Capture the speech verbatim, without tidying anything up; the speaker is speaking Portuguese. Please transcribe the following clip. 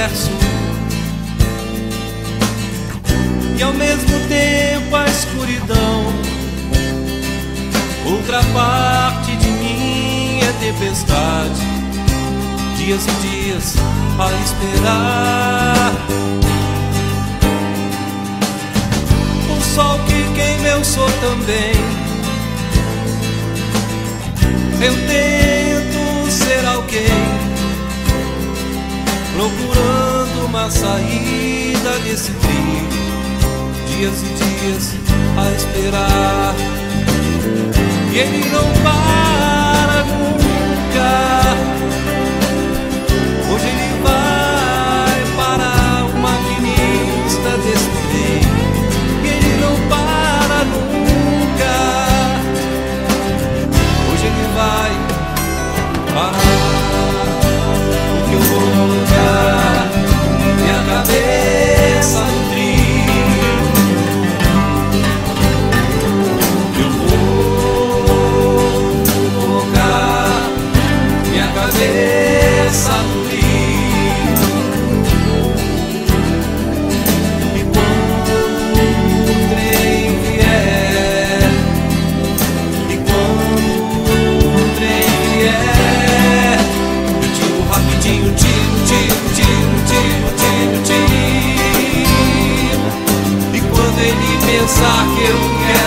universo, e ao mesmo tempo a escuridão. Outra parte de mim é tempestade, dias e dias a esperar. O sol que queima eu sou também. Eu tento ser alguém, procurando uma saída desse trilho, dias e dias a esperar. E ele não para nunca. Hoje ele vai para uma maquinista desse trem. E ele não para nunca. Hoje ele vai parar, porque eu vou colocar minha cabeça no trilho. Eu vou colocar minha cabeça no trilho. E quando o trem vier, e quando o trem vier, eu tiro rapidinho, tiro, tiro, tiro, tiro, tiro, tiro. E quando ele pensar que eu quero,